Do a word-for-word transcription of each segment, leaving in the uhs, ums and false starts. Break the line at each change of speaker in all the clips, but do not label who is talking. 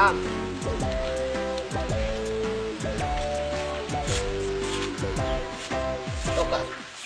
Mam. Toka.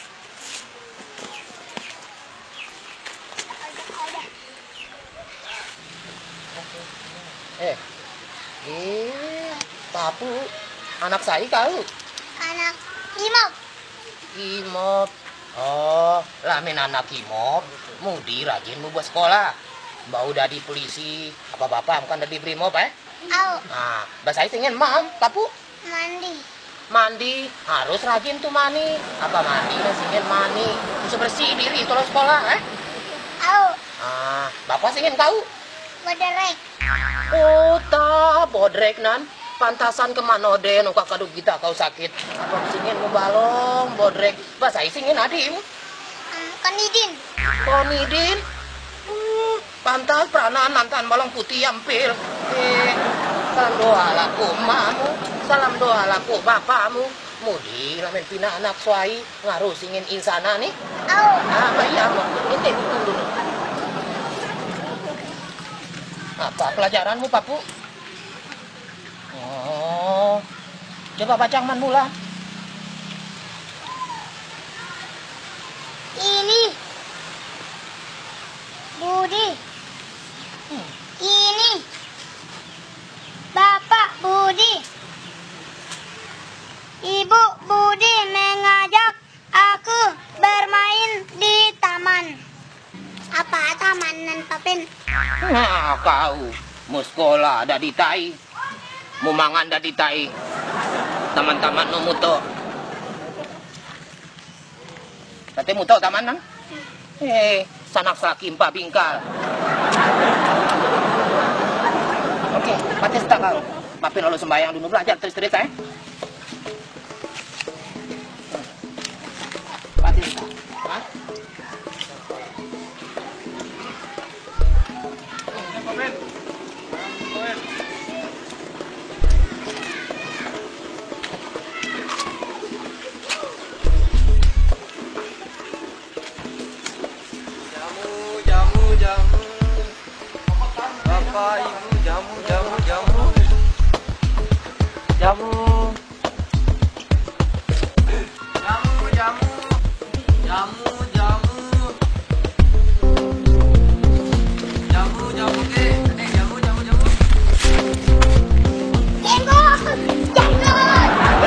Eh, eh, Papu, anak saya kau.
Anak Imob.
Imob. Oh, lamin anak Imob. Mudi rajin mau buat sekolah. Mbak udah di polisi, apa bapak bukan dari brimob eh?
Au.
Nah, bahasa itu ingin mam, Papu.
Mandi.
Mandi, harus rajin tuh mani. Apa mandi, ingin mani. Bisa bersih diri kalau sekolah eh?
Au.
Ah, bapak ingin kau.
Boderek.
Oh, tak bodrek nan. Pantasan kemana deh, nuka kaduk kita kau sakit. Apa singin mau balong, bodrek. Bahasa singin adim.
Um, Konidin.
Konidin. Hmm, pantas peranan nantan balong putih ampil. Eh, salam doa laku mamu, salam doa laku bapakmu. Mudi lamen pina anak suai ngaruh singin insana nih.
Au.
Ah, bayar mau. Ini hitung dulu. Apa pelajaranmu, Papu? Oh, coba baca man mula.
Ini Budi.
Hmm.
Ini Bapak Budi. Ibu Budi mengajak aku bermain di taman. Apa taman nan papin?
Nah, kau mau sekolah ada di tai, mau mangan ada di tai. Teman-teman no muto. Tapi muto taman nang? Eh, sanak sakim pak bingkal. Oke, patis tak kau. Papin lalu sembahyang dulu belajar terus-terus eh. Patis tak? Hah?
Bapak, Ibu, jamu, jamu, jamu, jamu, jamu, jamu, jamu, jamu, jamu, jamu, ke, eh, jamu, jamu, jamu.
Jenggot, jenggot,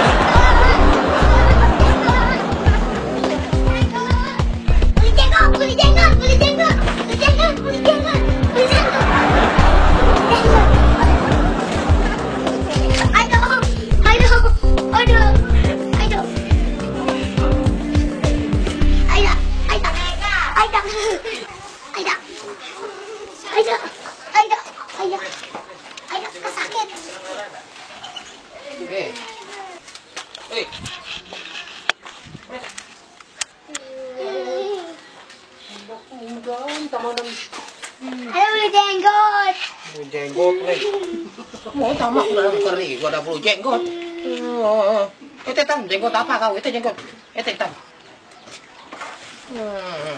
beli jenggot, beli jenggot, beli jenggot, beli jenggot, beli jenggot, beli jenggot.
Eh, eh,
Ayo beli jenggot.
jenggot weh. Mau tamak udah keri, gua udah perlu jenggot. Oh, itu tam jenggot apa kau? Itu jenggot. Itu tam. Hmm.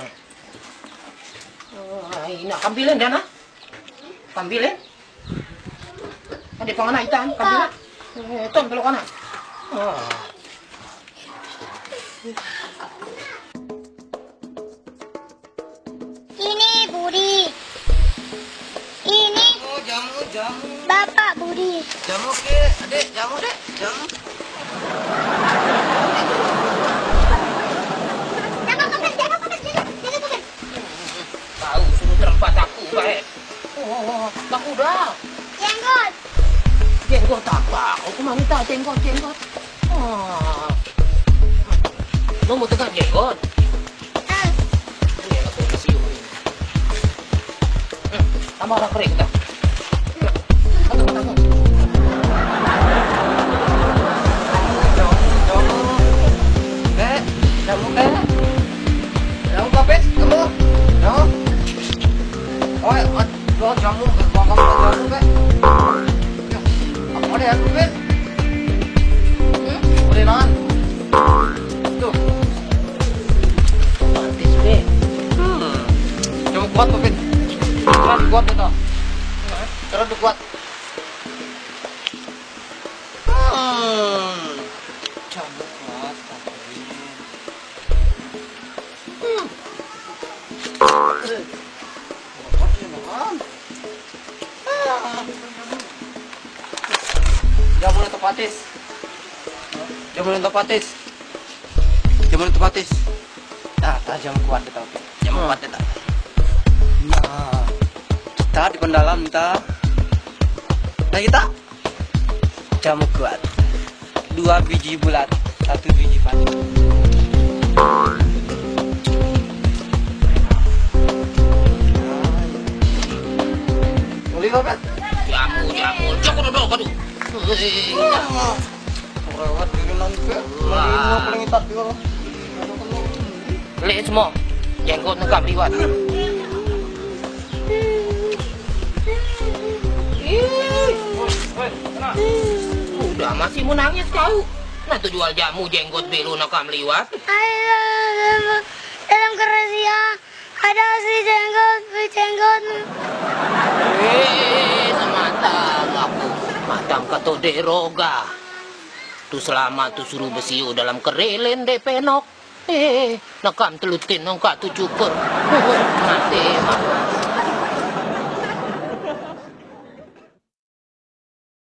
Oh, ini kambilin dia nak. Kambilin. Ada panganan ikan, kambilin. Eh, tom peluk anak. Oh.
Ini Budi. Ini
Oh, jamu, jamu,
Bapak Budi.
jamu, ke, adek, jamu, dek, jamu.
Jangan kapan, jangan kapan, jangan, jangan kapan.
Tahu suruh terempat aku baik. Oh, tak udah.
Jenggot.
Jenggot apa? Aku mau minta jenggot, jenggot. Oh. Lo mau tekan jenggot?
Ah,
Ini aku siu ini. Hmm, tambah orang kering tak? Aku tahu.
Jamu, jamu, ke, jamu, ke, jamu, kapit, kamu, jamu. Oh, oh, jamu, kamu, kamu, jamu, ke. Apa deh, aku, Pin? Hmm? Boleh nahan. Tuh.
Mantis be.
Hmm. Coba kuat tuh, Pin. Terus kuat itu. Terus kuat. Jamu na tapatis. Jamu na tapatis. Jamu na tapatis. Ah, ta jam kuat kita. Jam kuat kita. Nah, kita di pendalam kita. Nah kita jamu kuat. Dua biji bulat, satu biji padi. Boleh kau kan?
Jamu, jamu, cukup duduk, aduh.
Rawat diri nanti. Melingap paling itak juga.
Lek semua, jenggot nekap liwat. Udah masih mau nangis kau. Nah tuh jual jamu jenggot belu nekam liwat.
Ayo, dalam kerja ada si jenggot, si jenggot.
Eh, semata aku macam kata deroga. Tu selama tu suruh besiu dalam kerelen de penok. Eh, nakam telutin nongkak tu cukur. Mati mah.